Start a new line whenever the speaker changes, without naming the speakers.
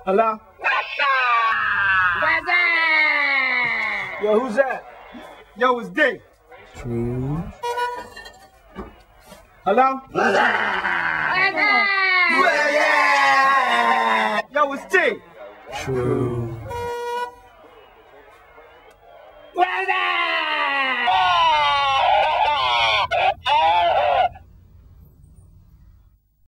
Hello?
What's that?
Yo, who's that? Yo, it's D.
True.
Hello?
What's that?
Yo, it's T.
True.
What's that?